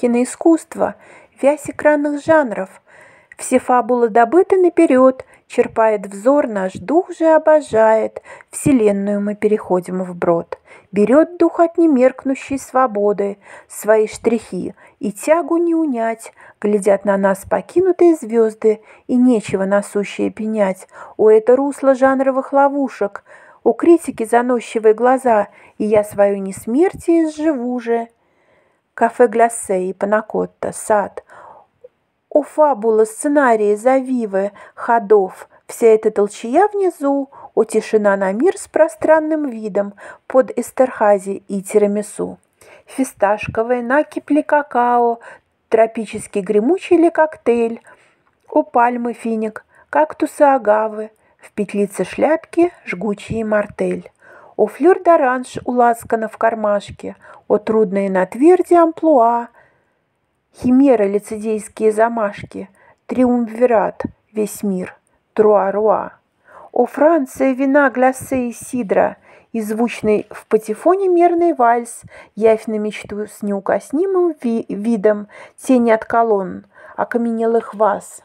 киноискусство, вязь экранных жанров. Все фабулы добыты наперед, черпает взор наш дух же обожает, вселенную мы переходим вброд. Берет дух от немеркнущей свободы свои штрихи, и тягу не унять. Глядят на нас покинутые звезды, и нечего насущее пенять. О, это русло жанровых ловушек, у критики заносчивые глаза, и я свое несмертие изживу же. Кафе Гляссе и Панакотта, сад. О, фабула, сценарии, завивы, ходов, вся эта толчья внизу, о, тишина на мир с пространным видом под Эстерхази и тирамису. Фисташковые, накипли какао, тропический гремучий ли коктейль, о, пальмы, финик, кактусы, агавы, в петлице шляпки жгучий мартель. О, флёр-д'оранж уласкано в кармашке, о, трудные на тверди амплуа, химеры, лицедейские замашки, триумвират, весь мир, труа-руа. О, Франция, вина, гляссе и сидра, и звучный в патефоне мерный вальс, явь на мечту с неукоснимым видом, тени от колонн, окаменелых ваз.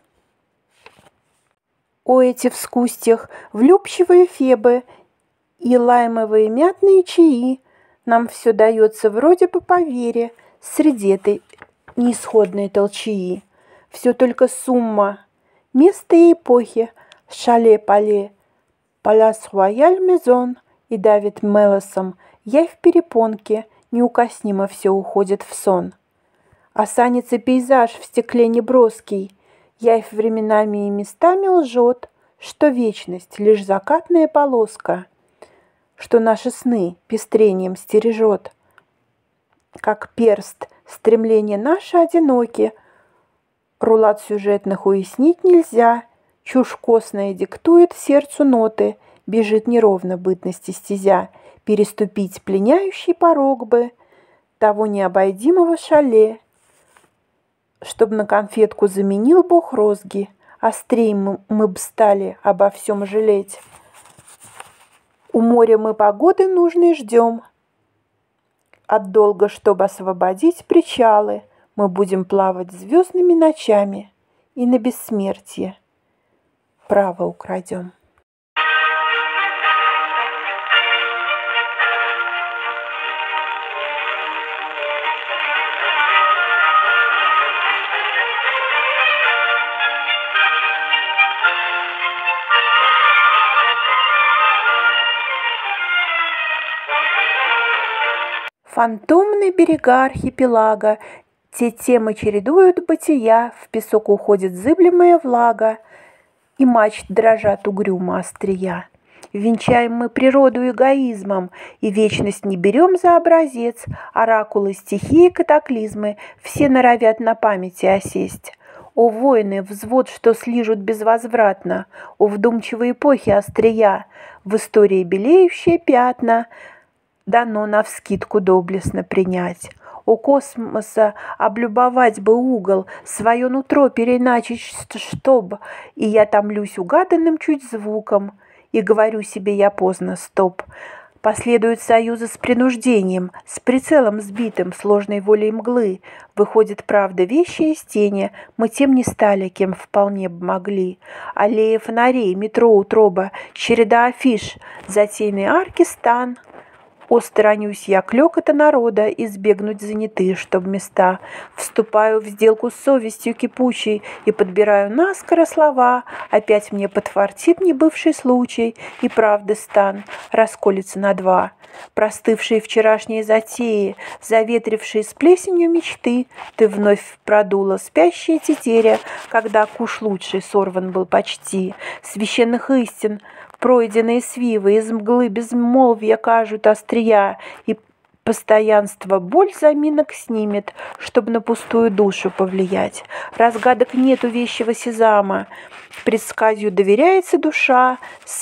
О, эти в скустьях влюбчивые фебы и лаймовые мятные чаи, нам все дается вроде бы по вере среди этой неисходной толчии. Все только сумма, место и эпохи, шале-пале, паляс-рояль мезон и Давид Мелосом, явь перепонки, неукоснимо все уходит в сон. Осанится пейзаж в стекле неброский, явь временами и местами лжет, что вечность лишь закатная полоска, что наши сны пестрением стережет. Как перст, стремления наши одиноки, рулат сюжетных уяснить нельзя, чушь костная диктует сердцу ноты, бежит неровно бытности стезя, переступить пленяющий порог бы того необойдимого шале, чтоб на конфетку заменил Бог розги, острей мы б стали обо всем жалеть. У моря мы погоды нужной ждем, от долга, чтобы освободить причалы, мы будем плавать звездными ночами и на бессмертие право украдем. Фантомные берега архипелага, те темы чередуют бытия, в песок уходит зыблемая влага, и мачт дрожат угрюмо острия. Венчаем мы природу эгоизмом, и вечность не берем за образец, оракулы, стихии, катаклизмы, все норовят на памяти осесть. О, воины, взвод, что слижут безвозвратно, о, вдумчивые эпохи острия, в истории белеющие пятна, дано навскидку доблестно принять. У космоса облюбовать бы угол, свое нутро переначить, чтоб, и я томлюсь угаданным чуть звуком, и говорю себе я поздно, стоп. Последуют союзы с принуждением, с прицелом сбитым, сложной волей мглы. Выходит, правда, вещи из тени, мы тем не стали, кем вполне бы могли. Аллея фонарей, метро, утроба, череда афиш, затейные арки, стан. О, сторонюсь я клёкота народа, избегнуть заняты, чтоб места. Вступаю в сделку с совестью кипучей и подбираю наскоро слова. Опять мне подфартит небывший случай, и правды стан расколется на два. Простывшие вчерашние затеи, заветрившие с плесенью мечты, ты вновь продула спящая тетеря, когда куш лучший сорван был почти. Священных истин пройденные свивы, из мглы безмолвия кажут острия, и постоянство боль заминок снимет, чтобы на пустую душу повлиять. Разгадок нету вещего сезама, предсказью доверяется душа,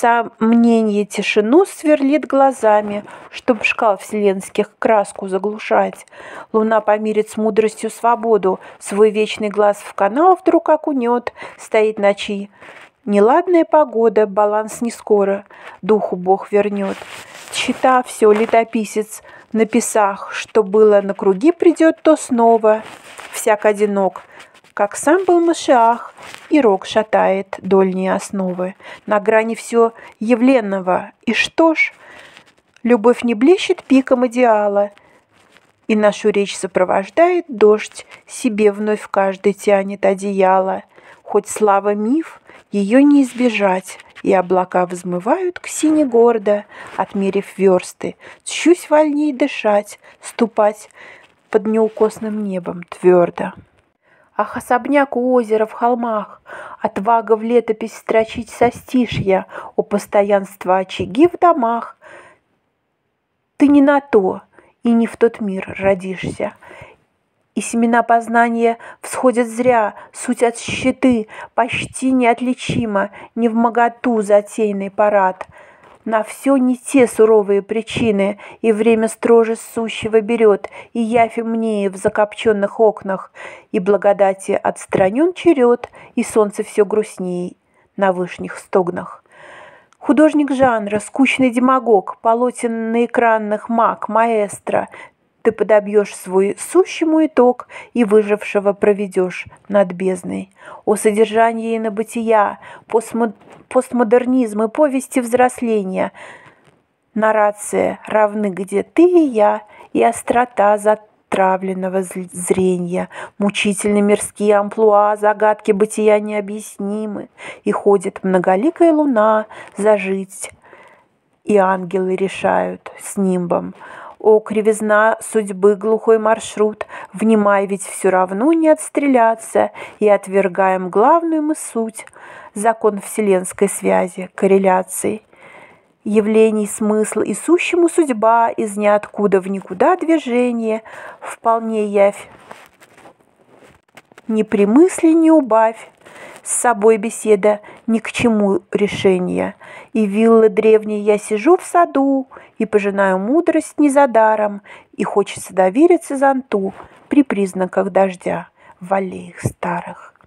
сомнение тишину сверлит глазами, чтоб шкал вселенских краску заглушать. Луна помирит с мудростью свободу, свой вечный глаз в канал вдруг окунет, стоит ночи. Неладная погода, баланс не скоро, духу Бог вернет. Чита все, летописец, На песах, что было на круги, придет, то снова. Всяк одинок, как сам был Машиах, и рог шатает дольние основы. На грани все явленного. И что ж, любовь не блещет пиком идеала, и нашу речь сопровождает дождь, себе вновь каждый тянет одеяло. Хоть слава миф, ее не избежать, и облака взмывают к сине гордо, отмерив версты. Тщусь вольней дышать, ступать под неукосным небом твердо. Ах, особняк у озера в холмах, отвага в летопись строчить состишья, о постоянство очаги в домах. Ты не на то и не в тот мир родишься, и семена познания всходят зря, суть от щиты, почти неотличима, невмоготу затейный парад. На все не те суровые причины, и время строже сущего берет, и явь умнее в закопченных окнах, и благодати отстранен черед, и солнце все грустней на вышних стогнах. Художник жанра, скучный демагог, полотен на экранных маг, маэстро, ты подобьешь свой сущему итог и выжившего проведешь над бездной. О содержании инобытия, постмодернизм и повести взросления. Нарация равны где ты и я, и острота затравленного зрения. Мучительно мирские амплуа, загадки бытия необъяснимы. И ходит многоликая луна зажить, и ангелы решают с нимбом. О, кривизна судьбы, глухой маршрут, внимай, ведь все равно не отстреляться, и отвергаем главную мы суть, закон вселенской связи, корреляции. Явлений смысл и сущему судьба, из ниоткуда в никуда движение, вполне явь. Ни при мысли не убавь, с собой беседа ни к чему решения. И виллы древней я сижу в саду, и пожинаю мудрость не за даром, и хочется довериться зонту при признаках дождя в аллеях старых.